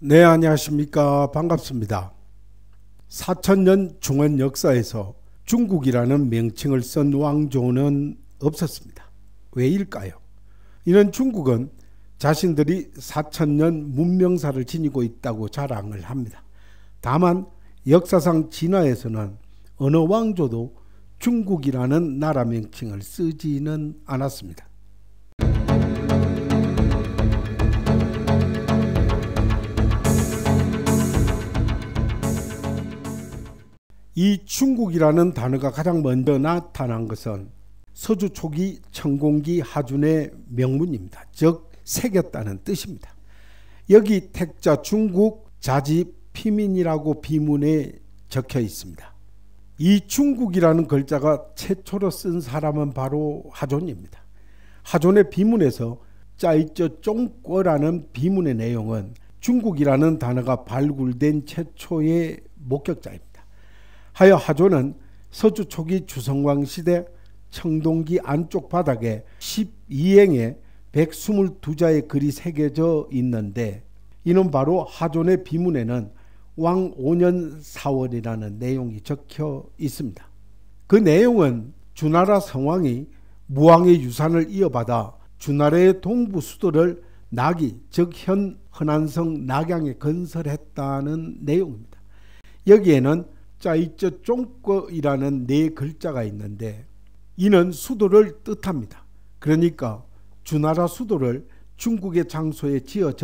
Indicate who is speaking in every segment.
Speaker 1: 네, 안녕하십니까. 반갑습니다. 4000년 중원 역사에서 중국이라는 명칭을 쓴 왕조는 없었습니다. 왜일까요? 이는 중국은 자신들이 4000년 문명사를 지니고 있다고 자랑을 합니다. 다만 역사상 진화에서는 어느 왕조도 중국이라는 나라 명칭을 쓰지는 않았습니다. 이 중국이라는 단어가 가장 먼저 나타난 것은 서주 초기 청공기 하준의 명문입니다. 즉 새겼다는 뜻입니다. 여기 택자 중국 자지 피민이라고 비문에 적혀 있습니다. 이 중국이라는 글자가 최초로 쓴 사람은 바로 하존입니다. 하존의 비문에서 짜이쩌 쫑꺼라는 비문의 내용은 중국이라는 단어가 발굴된 최초의 목격자입니다. 하여 하존은 서주 초기 주성왕 시대 청동기 안쪽 바닥에 12행에 122자의 글이 새겨져 있는데, 이는 바로 하존의 비문에는 왕 5년 4월이라는 내용이 적혀 있습니다. 그 내용은 주나라 성왕이 무왕의 유산을 이어받아 주나라의 동부 수도를 낙이, 즉 현 허난성 낙양에 건설했다는 내용입니다. 여기에는 짜이쩌 쫑꺼이라는 네 글자가 있는데 이는 수도를 뜻합니다. 그러니까 주나라 수도를 중국의 장소에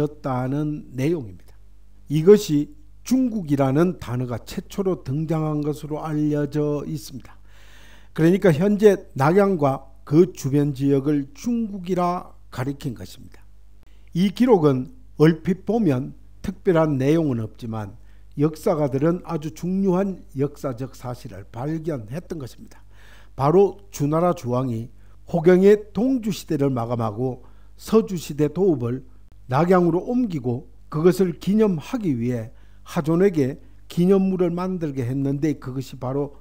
Speaker 1: 지어졌다는 내용입니다. 이것이 중국이라는 단어가 최초로 등장한 것으로 알려져 있습니다. 그러니까 현재 낙양과 그 주변 지역을 중국이라 가리킨 것입니다. 이 기록은 얼핏 보면 특별한 내용은 없지만 역사가들은 아주 중요한 역사적 사실을 발견했던 것입니다. 바로 주나라 주왕이 호경의 동주시대를 마감하고 서주시대 도읍을 낙양으로 옮기고 그것을 기념하기 위해 하존에게 기념물을 만들게 했는데 그것이 바로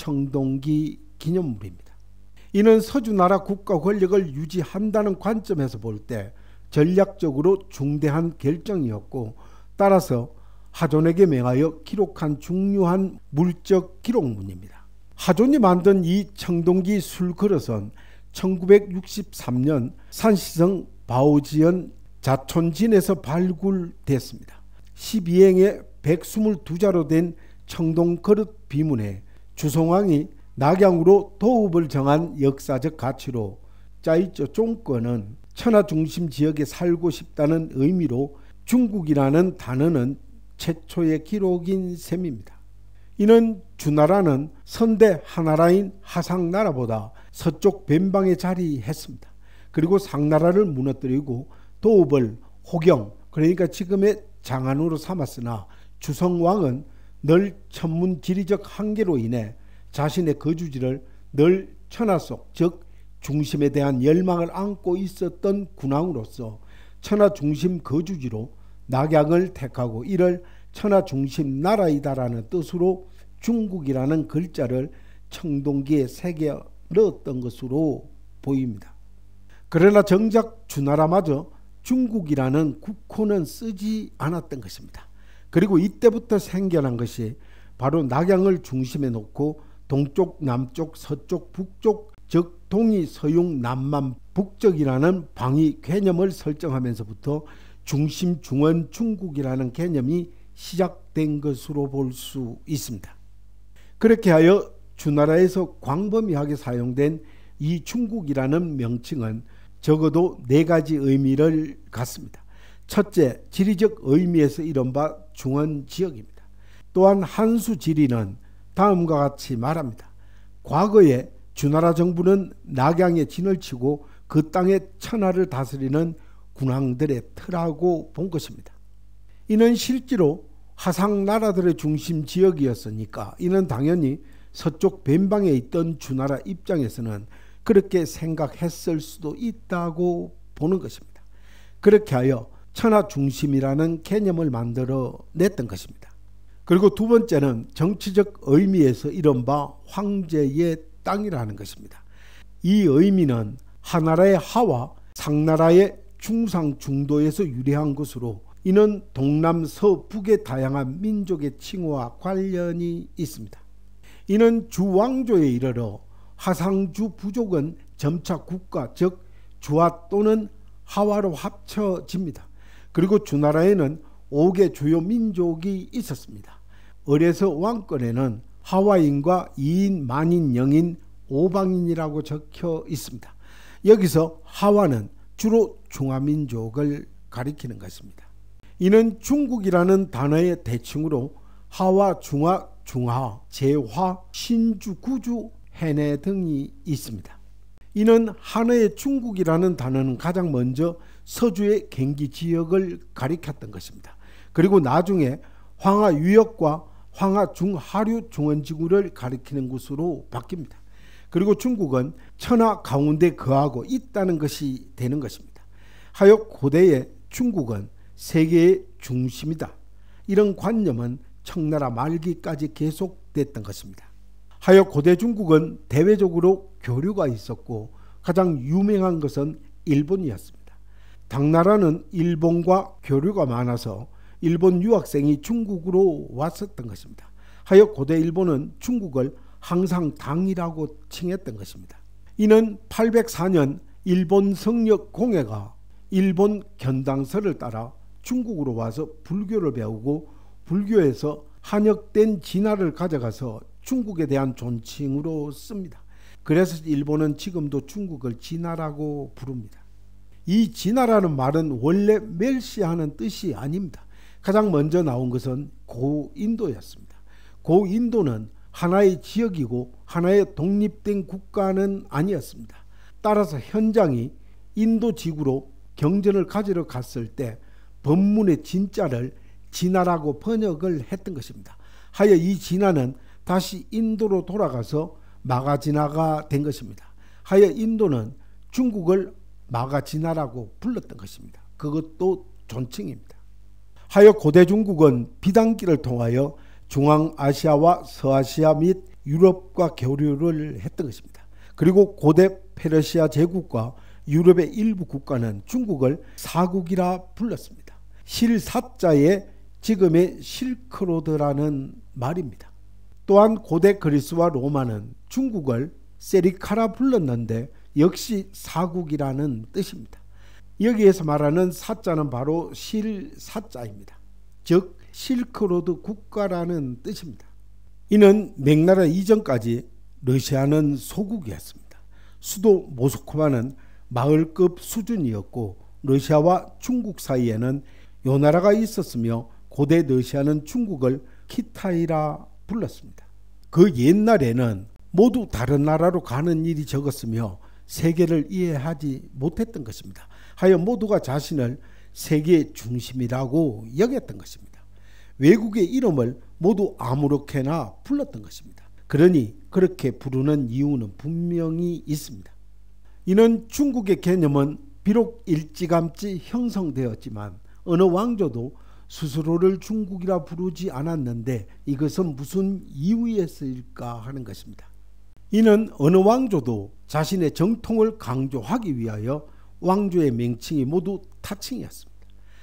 Speaker 1: 청동기 기념물입니다. 이는 서주나라 국가 권력을 유지한다는 관점에서 볼 때 전략적으로 중대한 결정이었고, 따라서 하존에게 명하여 기록한 중요한 물적 기록문입니다. 하존이 만든 이 청동기 술그릇은 1963년 산시성 바오지연 자촌진에서 발굴됐습니다. 12행에 122자로 된 청동그릇 비문에 주성왕이 낙양으로 도읍을 정한 역사적 가치로 짜이쩌 쫑꺼는 천하중심 지역에 살고 싶다는 의미로 중국이라는 단어는 최초의 기록인 셈입니다. 이는 주나라는 선대 하나라인 하상나라보다 서쪽 변방에 자리했습니다. 그리고 상나라를 무너뜨리고 도읍을 호경, 그러니까 지금의 장안으로 삼았으나 주성왕은 늘 천문 지리적 한계로 인해 자신의 거주지를 늘 천하 속, 즉 중심에 대한 열망을 안고 있었던 군왕으로서 천하 중심 거주지로 낙양을 택하고 이를 천하 중심 나라이다라는 뜻으로 중국이라는 글자를 청동기에 새겨 넣었던 것으로 보입니다. 그러나 정작 주나라마저 중국이라는 국호는 쓰지 않았던 것입니다. 그리고 이때부터 생겨난 것이 바로 낙양을 중심에 놓고 동쪽, 남쪽, 서쪽, 북쪽, 즉 동이, 서융, 남만, 북적이라는 방위 개념을 설정하면서부터 중심, 중원, 중국이라는 개념이 시작된 것으로 볼 수 있습니다. 그렇게 하여 주나라에서 광범위하게 사용된 이 중국이라는 명칭은 적어도 네 가지 의미를 갖습니다. 첫째, 지리적 의미에서 이른바 중원지역입니다. 또한 한수 지리는 다음과 같이 말합니다. 과거에 주나라 정부는 낙양에 진을 치고 그 땅의 천하를 다스리는 군왕들의 터라고 본 것입니다. 이는 실제로 하상나라들의 중심 지역이었으니까 이는 당연히 서쪽 변방에 있던 주나라 입장에서는 그렇게 생각했을 수도 있다고 보는 것입니다. 그렇게 하여 천하 중심이라는 개념을 만들어 냈던 것입니다. 그리고 두 번째는 정치적 의미에서 이른바 황제의 땅이라는 것입니다. 이 의미는 하나라의 하와 상나라의 중상 중도에서 유래한 것으로 이는 동남, 서북의 다양한 민족의 칭호와 관련이 있습니다. 이는 주왕조에 이르러 하상주 부족은 점차 국가, 즉 주와 또는 하와로 합쳐집니다. 그리고 주나라에는 5개 주요 민족이 있었습니다. 을에서 왕권에는 하와인과 2인, 만인, 영인, 오방인이라고 적혀 있습니다. 여기서 하와는 주로 중화민족을 가리키는 것입니다. 이는 중국이라는 단어의 대칭으로 하와, 중화, 중하, 제화, 신주, 구주, 해내 등이 있습니다. 이는 한어의 중국이라는 단어는 가장 먼저 서주의 경기 지역을 가리켰던 것입니다. 그리고 나중에 황하 유역과 황하 중하류 중원지구를 가리키는 것으로 바뀝니다. 그리고 중국은 천하 가운데 거하고 있다는 것이 되는 것입니다. 하여 고대의 중국은 세계의 중심이다. 이런 관념은 청나라 말기까지 계속됐던 것입니다. 하여 고대 중국은 대외적으로 교류가 있었고 가장 유명한 것은 일본이었습니다. 당나라는 일본과 교류가 많아서 일본 유학생이 중국으로 왔었던 것입니다. 하여 고대 일본은 중국을 항상 당이라고 칭했던 것입니다. 이는 804년 일본 성력 공해가 일본 견당서를 따라 중국으로 와서 불교를 배우고 불교에서 한역된 진화를 가져가서 중국에 대한 존칭으로 씁니다. 그래서 일본은 지금도 중국을 진화라고 부릅니다. 이 진화라는 말은 원래 멸시하는 뜻이 아닙니다. 가장 먼저 나온 것은 고인도였습니다. 고인도는 하나의 지역이고 하나의 독립된 국가는 아니었습니다. 따라서 현장이 인도 지구로 경전을 가지러 갔을 때 법문의 진자를 진화라고 번역을 했던 것입니다. 하여 이 진화는 다시 인도로 돌아가서 마가진화가 된 것입니다. 하여 인도는 중국을 마가진화라고 불렀던 것입니다. 그것도 존칭입니다. 하여 고대 중국은 비단길을 통하여 중앙아시아와 서아시아 및 유럽과 교류를 했던 것입니다. 그리고 고대 페르시아 제국과 유럽의 일부 국가는 중국을 사국이라 불렀습니다. 실사자에 지금의 실크로드라는 말입니다. 또한 고대 그리스와 로마는 중국을 세리카라 불렀는데 역시 사국이라는 뜻입니다. 여기에서 말하는 사자는 바로 실사자입니다. 즉 실크로드 국가라는 뜻입니다. 이는 명나라 이전까지 러시아는 소국이었습니다. 수도 모스크바는 마을급 수준이었고 러시아와 중국 사이에는 요 나라가 있었으며 고대 러시아는 중국을 키타이라 불렀습니다. 그 옛날에는 모두 다른 나라로 가는 일이 적었으며 세계를 이해하지 못했던 것입니다. 하여 모두가 자신을 세계의 중심이라고 여겼던 것입니다. 외국의 이름을 모두 아무렇게나 불렀던 것입니다. 그러니 그렇게 부르는 이유는 분명히 있습니다. 이는 중국의 개념은 비록 일찌감치 형성되었지만 어느 왕조도 스스로를 중국이라 부르지 않았는데 이것은 무슨 이유였을까 하는 것입니다. 이는 어느 왕조도 자신의 정통을 강조하기 위하여 왕조의 명칭이 모두 타칭이었습니다.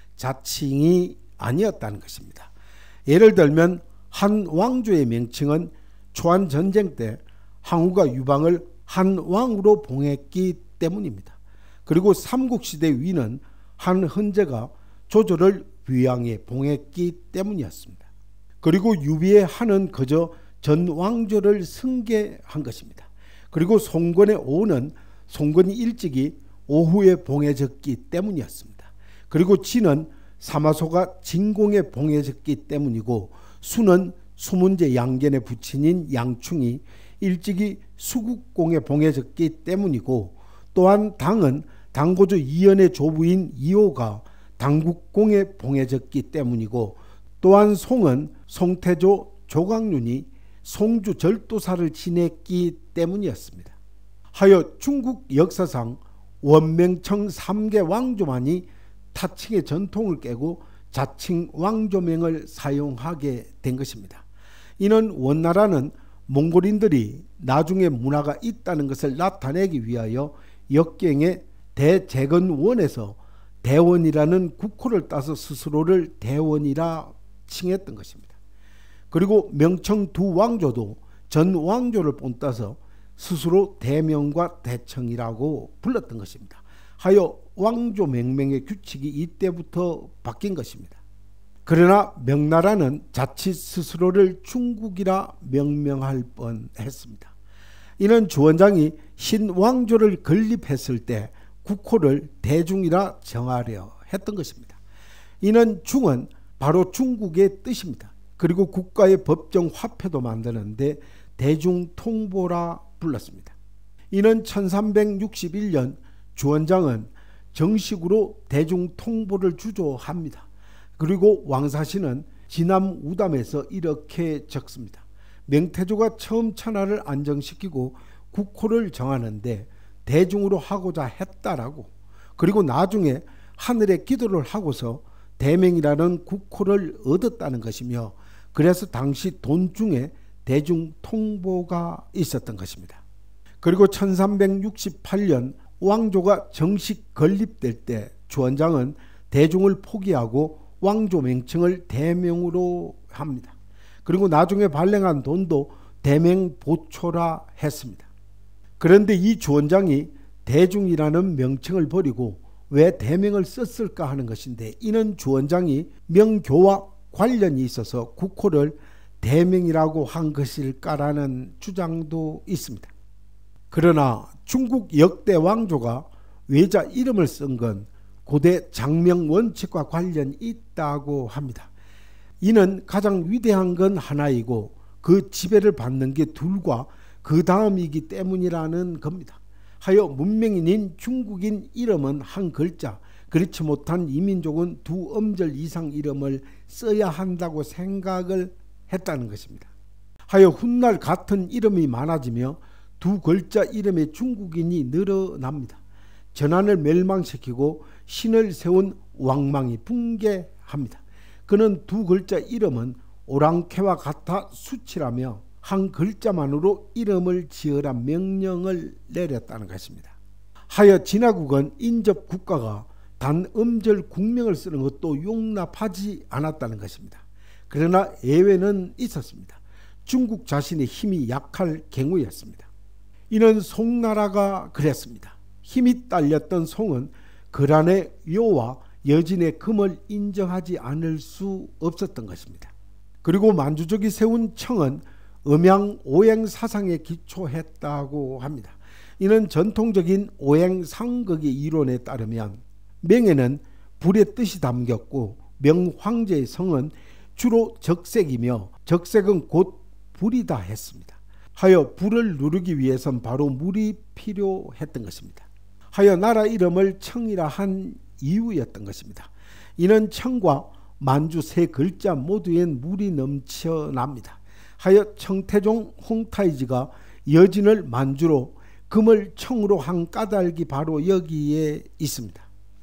Speaker 1: 자칭이 아니었다는 것입니다. 예를 들면 한 왕조의 명칭은 초안전쟁 때 항우가 유방을 한 왕으로 봉했기 때문입니다. 그리고 삼국시대 위는 한 헌제가 조조를 위왕에 봉했기 때문이었습니다. 그리고 유비의 한은 그저 전 왕조를 승계한 것입니다. 그리고 송건의 오는 송건이 일찍이 오후에 봉해졌기 때문이었습니다. 그리고 진은 사마소가 진공에 봉해졌기 때문이고 수는 수문제 양견의 부친인 양충이 일찍이 수국공에 봉해졌기 때문이고 또한 당은 당고조 이연의 조부인 이호가 당국공에 봉해졌기 때문이고 또한 송은 송태조 조광윤이 송주 절도사를 지냈기 때문이었습니다. 하여 중국 역사상 원명청 3개 왕조만이 타칭의 전통을 깨고 자칭 왕조명을 사용하게 된 것입니다. 이는 원나라는 몽골인들이 나중에 문화가 있다는 것을 나타내기 위하여 역경의 대재건원에서 대원이라는 국호를 따서 스스로를 대원이라 칭했던 것입니다. 그리고 명청 두 왕조도 전 왕조를 본따서 스스로 대명과 대청이라고 불렀던 것입니다. 하여 왕조 명명의 규칙이 이때부터 바뀐 것입니다. 그러나 명나라는 자칫 스스로를 중국이라 명명할 뻔했습니다. 이는 주원장이 신왕조를 건립했을 때 국호를 대중이라 정하려 했던 것입니다. 이는 중은 바로 중국의 뜻입니다. 그리고 국가의 법정 화폐도 만드는데 대중통보라 불렀습니다. 이는 1361년 주원장은 정식으로 대중통보를 주조합니다. 그리고 왕사신은 지남 우담에서 이렇게 적습니다. 명태조가 처음 천하를 안정시키고 국호를 정하는데 대중으로 하고자 했다라고, 그리고 나중에 하늘에 기도를 하고서 대명이라는 국호를 얻었다는 것이며, 그래서 당시 돈 중에 대중통보가 있었던 것입니다. 그리고 1368년 왕조가 정식 건립될 때 주원장은 대중을 포기하고 왕조 명칭을 대명으로 합니다. 그리고 나중에 발행한 돈도 대명보초라 했습니다. 그런데 이 주원장이 대중이라는 명칭을 버리고 왜 대명을 썼을까 하는 것인데, 이는 주원장이 명교와 관련이 있어서 국호를 대명이라고 한 것일까라는 주장도 있습니다. 그러나 중국 역대 왕조가 외자 이름을 쓴 건 고대 장명 원칙과 관련이 있다고 합니다. 이는 가장 위대한 건 하나이고 그 지배를 받는 게 둘과 그 다음이기 때문이라는 겁니다. 하여 문명인인 중국인 이름은 한 글자, 그렇지 못한 이민족은 두 음절 이상 이름을 써야 한다고 생각을 했다는 것입니다. 하여 훗날 같은 이름이 많아지며 두 글자 이름의 중국인이 늘어납니다. 전한을 멸망시키고 신을 세운 왕망이 붕괴합니다. 그는 두 글자 이름은 오랑캐와 같아 수치라며 한 글자만으로 이름을 지으라 명령을 내렸다는 것입니다. 하여 진화국은 인접 국가가 단 음절 국명을 쓰는 것도 용납하지 않았다는 것입니다. 그러나 예외는 있었습니다. 중국 자신의 힘이 약할 경우였습니다. 이는 송나라가 그랬습니다. 힘이 딸렸던 송은 거란의 요와 여진의 금을 인정하지 않을 수 없었던 것입니다. 그리고 만주족이 세운 청은 음양 오행 사상에 기초했다고 합니다. 이는 전통적인 오행 상극의 이론에 따르면 명에는 불의 뜻이 담겼고 명황제의 성은 주로 적색이며 적색은 곧 불이다 했습니다. 하여 불을 누르기 위해선 바로 물이 필요했던 것입니다. 하여 나라 이름을 청이라 한 이유였던 것입니다. 이는 청과 만주 세 글자 모두엔 물이 넘쳐납니다. 하여 청태종 홍타이지가 여진을 만주로 금을 청으로 한 까닭이 바로 여기에 있습니다.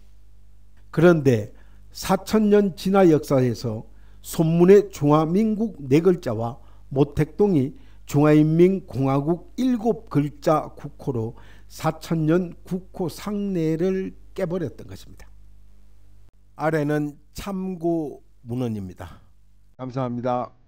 Speaker 1: 그런데 4000년 진화 역사에서 손문의 중화민국 4글자와 모택동이 중화인민공화국 7글자 국호로 4000년 국호 상례를 깨버렸던 것입니다. 아래는 참고 문헌입니다. 감사합니다.